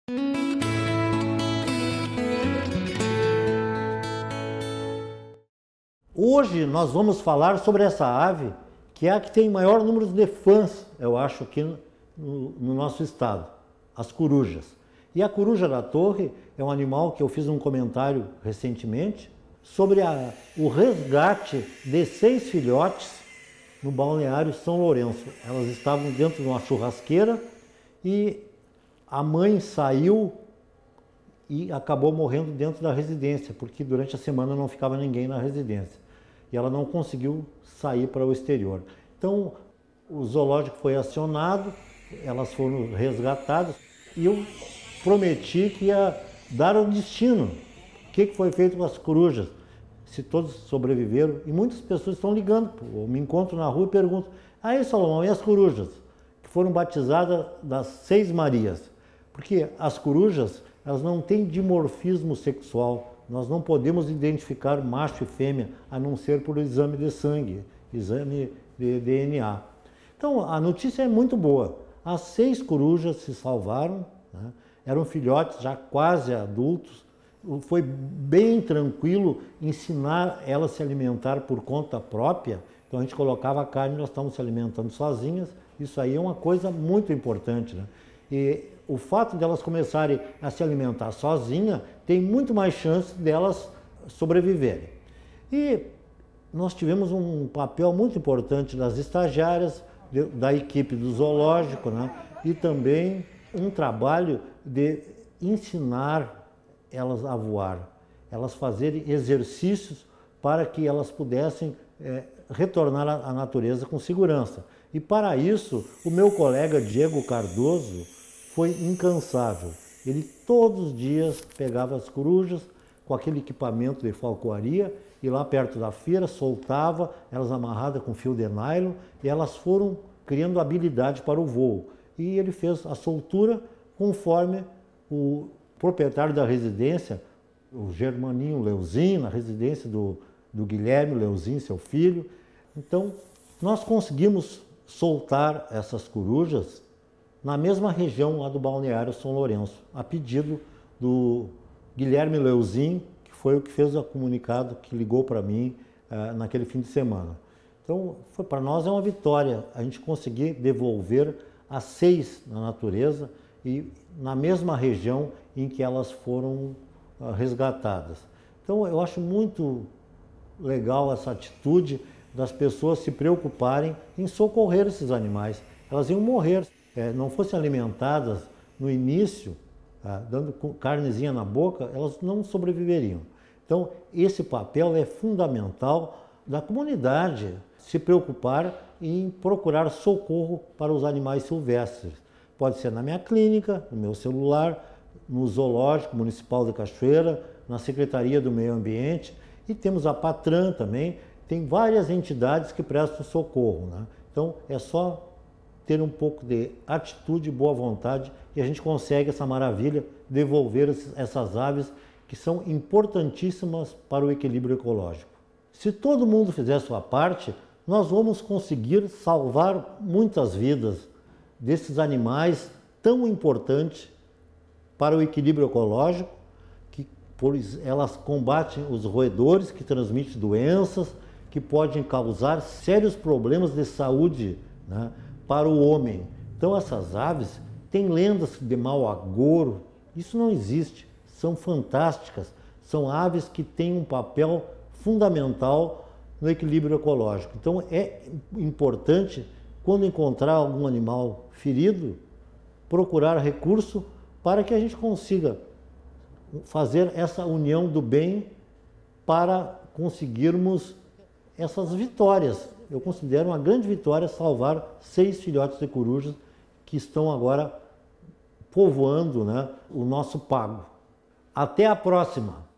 Hoje nós vamos falar sobre essa ave, que é a que tem maior número de fãs, eu acho, aqui no nosso estado, as corujas. E a coruja da torre é um animal que eu fiz um comentário recentemente sobre o resgate de 6 filhotes no balneário São Lourenço. Elas estavam dentro de uma churrasqueira e a mãe saiu e acabou morrendo dentro da residência, porque durante a semana não ficava ninguém na residência. E ela não conseguiu sair para o exterior. Então, o zoológico foi acionado, elas foram resgatadas e eu prometi que ia dar o destino. O que foi feito com as corujas? Se todos sobreviveram. E muitas pessoas estão ligando, eu me encontro na rua e pergunto: aí, Salomão, e as corujas? Que foram batizadas das 6 Marias. Porque as corujas, elas não têm dimorfismo sexual. Nós não podemos identificar macho e fêmea, a não ser por exame de sangue, exame de DNA. Então, a notícia é muito boa. As 6 corujas se salvaram, né? Eram filhotes já quase adultos. Foi bem tranquilo ensinar elas a se alimentar por conta própria. Então, a gente colocava a carne e elas estavam se alimentando sozinhas. Isso aí é uma coisa muito importante, né? E o fato de elas começarem a se alimentar sozinha tem muito mais chance delas sobreviverem. E nós tivemos um papel muito importante das estagiárias, da equipe do zoológico, né? E também um trabalho de ensinar elas a voar, elas fazerem exercícios para que elas pudessem retornar à natureza com segurança. E para isso, o meu colega Diego Cardoso foi incansável. Ele todos os dias pegava as corujas com aquele equipamento de falcoaria e lá perto da feira soltava, elas amarradas com fio de nylon e elas foram criando habilidade para o voo. E ele fez a soltura conforme o proprietário da residência, o Germaninho Leuzinho, na residência do Guilherme Leuzinho, seu filho. Então, nós conseguimos soltar essas corujas na mesma região lá do balneário São Lourenço, a pedido do Guilherme Leuzinho, que foi o que fez o comunicado, que ligou para mim naquele fim de semana. Então, para nós é uma vitória a gente conseguir devolver as 6 na natureza e na mesma região em que elas foram resgatadas. Então, eu acho muito legal essa atitude das pessoas se preocuparem em socorrer esses animais. Elas iam morrer. Não fossem alimentadas no início, dando carnezinha na boca, elas não sobreviveriam. Então, esse papel é fundamental da comunidade se preocupar em procurar socorro para os animais silvestres. Pode ser na minha clínica, no meu celular, no Zoológico Municipal de Cachoeira, na Secretaria do Meio Ambiente, e temos a Patran também. Tem várias entidades que prestam socorro, né? Então, é só ter um pouco de atitude e boa vontade e a gente consegue essa maravilha, devolver essas aves que são importantíssimas para o equilíbrio ecológico. Se todo mundo fizer a sua parte, nós vamos conseguir salvar muitas vidas desses animais tão importantes para o equilíbrio ecológico, que elas combatem os roedores que transmitem doenças, que podem causar sérios problemas de saúde, né, para o homem. Então essas aves têm lendas de mau agouro, isso não existe, são fantásticas, são aves que têm um papel fundamental no equilíbrio ecológico. Então é importante, quando encontrar algum animal ferido, procurar recurso para que a gente consiga fazer essa união do bem para conseguirmos essas vitórias. Eu considero uma grande vitória salvar 6 filhotes de corujas que estão agora povoando, né, o nosso pago. Até a próxima!